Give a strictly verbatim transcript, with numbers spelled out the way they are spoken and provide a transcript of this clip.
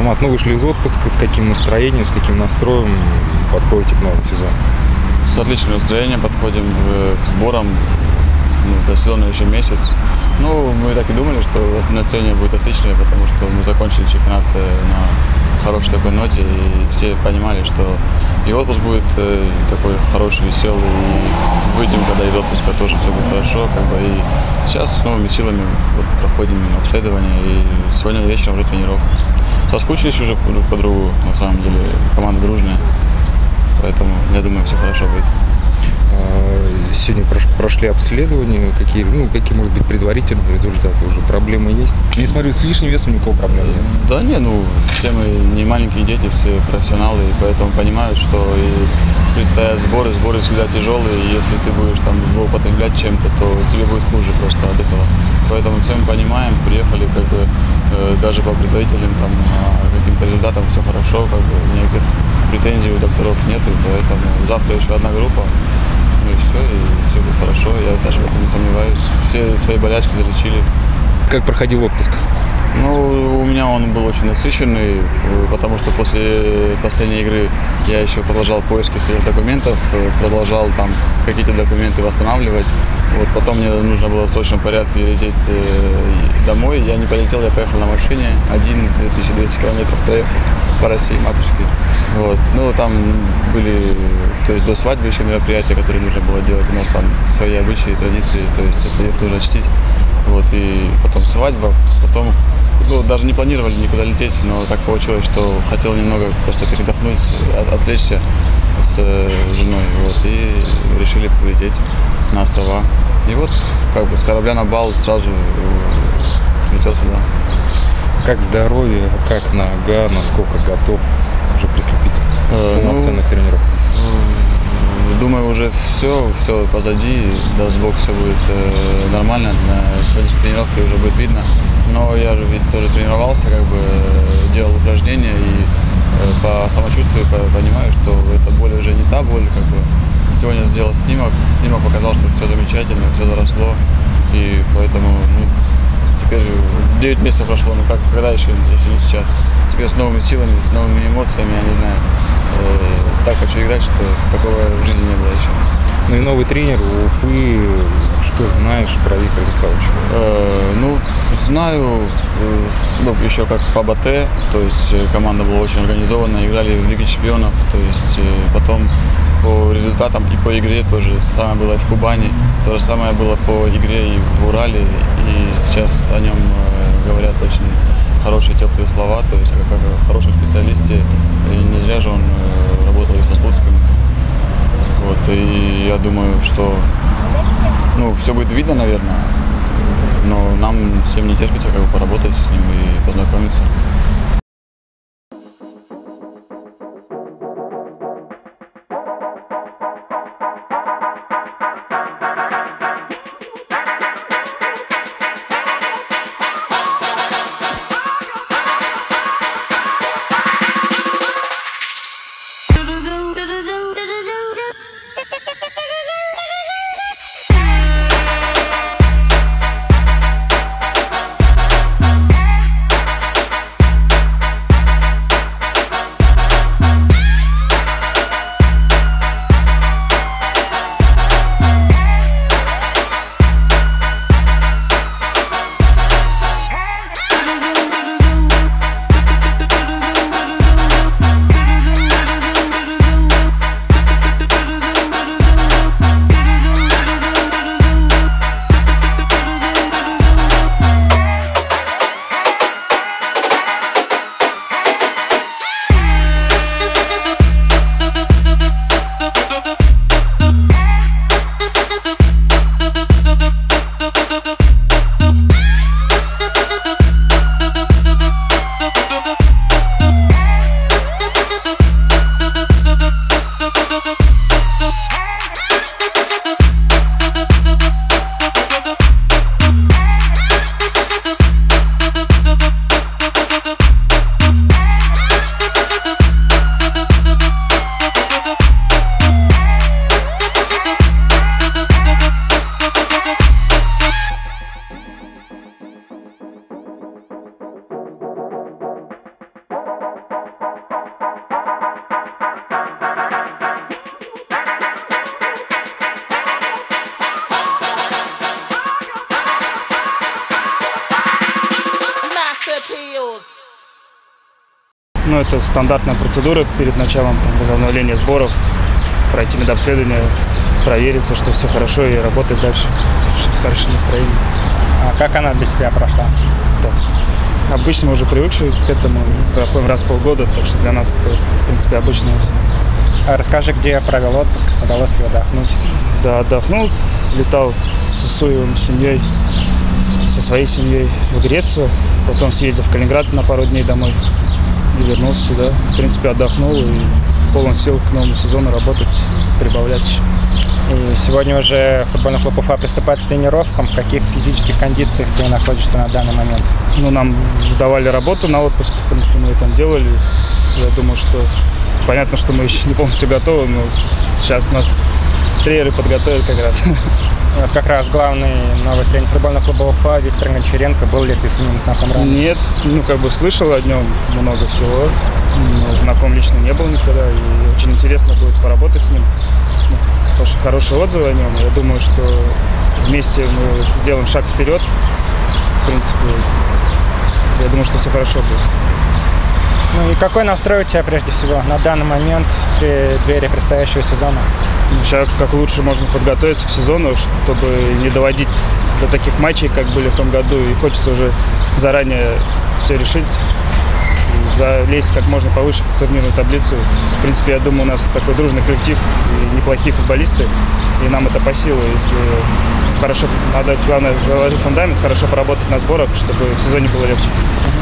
Азамат, ну вышли из отпуска, с каким настроением, с каким настроем подходите к новому сезону? С отличным настроением подходим к сборам. Ну, до сезона еще месяц. Ну, мы так и думали, что настроение будет отличное, потому что мы закончили чемпионат на хорошей такой ноте, и все понимали, что и отпуск будет такой хороший, веселый, и выйдем, когда из отпуска тоже все будет хорошо, как бы, и сейчас с новыми силами вот, проходим обследование, и сегодня вечером уже тренировка. Соскучились уже друг по другу, на самом деле, команда дружная, поэтому, я думаю, все хорошо будет. Сегодня прошли обследования, какие, ну, какие, может быть, предварительные результаты, уже проблемы есть? Не смотрю, с лишним весом никакого проблем нет. Да не, ну, все мы не маленькие дети, все профессионалы, и поэтому понимают, что и предстоят сборы, сборы всегда тяжелые, и если ты будешь там злоупотреблять чем-то, то тебе будет хуже просто от этого. Поэтому все мы понимаем, приехали, как бы, э, даже по предварительным там каким-то результатам все хорошо, как бы, никаких претензий у докторов нету, поэтому завтра еще одна группа. Ну и все, и все будет хорошо, я даже в этом не сомневаюсь. Все свои болячки залечили. Как проходил отпуск? Ну, у меня он был очень насыщенный, потому что после последней игры я еще продолжал поиски своих документов, продолжал там какие-то документы восстанавливать. Вот потом мне нужно было в срочном порядке лететь э, домой. Я не полетел, я поехал на машине. Один две тысячи двести километров проехал по России, матушке. Вот. Ну, там были, то есть до свадьбы еще мероприятия, которые нужно было делать. У нас там свои обычаи, традиции, то есть это их нужно чтить. Вот. И потом свадьба, потом, ну, даже не планировали никуда лететь, но так получилось, что хотел немного просто передохнуть, от, отвлечься с женой. Вот. И решили полететь на острова. И вот, как бы, с корабля на бал сразу прилетел сюда. Как здоровье, как нога, насколько готов уже приступить к полноценных ну, тренировках? Думаю, уже все, все позади, даст Бог, все будет э, нормально. На сегодняшней тренировке уже будет видно. Но я же ведь тоже тренировался, как бы делал упражнения и э, по самочувствию понимаю, что эта боль уже не та боль, как бы. Сегодня сделал снимок, снимок показал, что все замечательно, все заросло, и поэтому, ну, теперь девять месяцев прошло, ну как, когда еще, если не сейчас. Теперь с новыми силами, с новыми эмоциями, я не знаю, э, так хочу играть, что такого в жизни не было еще. Ну и новый тренер у Уфы, что знаешь про Виктора Михайловича? Э, ну, знаю, э, ну, еще как по БАТЭ, то есть команда была очень организованная, играли в Лиге Чемпионов, то есть э, потом по результатам и по игре тоже. То самое было и в Кубани, то же самое было по игре и в Урале. И сейчас о нем э, говорят очень хорошие, теплые слова, то есть как о хорошем специалисте. И не зря же он э, работал и со Слуцким. Вот, и я думаю, что ну, все будет видно, наверное, но нам всем не терпится как бы поработать с ним и познакомиться. Ну, это стандартная процедура перед началом там, возобновления сборов, пройти медобследование, провериться, что все хорошо, и работать дальше, чтобы с хорошим настроением. А как она для себя прошла? Да. Обычно мы уже привыкшие к этому, проходим раз в полгода, так что для нас это, в принципе, обычно. А расскажи, где провел отпуск, удалось ли отдохнуть? Да, отдохнул, слетал с Исуевым семьей, со своей семьей в Грецию, потом съездил в Калининград на пару дней домой и вернулся сюда. В принципе, отдохнул и полон сил к новому сезону работать, прибавлять еще. И сегодня уже футбольный клуб Уфа приступает к тренировкам. В каких физических кондициях ты находишься на данный момент? Ну, нам давали работу на отпуск, в принципе, мы это делали. Я думаю, что понятно, что мы еще не полностью готовы, но сейчас нас тренеры подготовят как раз. Вот как раз главный новый тренер футбольного клуба Уфа Виктор Гончаренко. Был ли ты с ним знаком ранее? Нет, ну как бы слышал о нем много всего, но знаком лично не был никогда. И очень интересно будет поработать с ним. Ну, потому что хорошие отзывы о нем. Я думаю, что вместе мы сделаем шаг вперед. В принципе, я думаю, что все хорошо будет. Ну и какой настрой у тебя прежде всего на данный момент в преддверии предстоящего сезона? Ну, сейчас как лучше можно подготовиться к сезону, чтобы не доводить до таких матчей, как были в том году. И хочется уже заранее все решить, и залезть как можно повыше в турнирную таблицу. В принципе, я думаю, у нас такой дружный коллектив и неплохие футболисты, и нам это по силу. Если хорошо, надо, главное, заложить фундамент, хорошо поработать на сборах, чтобы в сезоне было легче.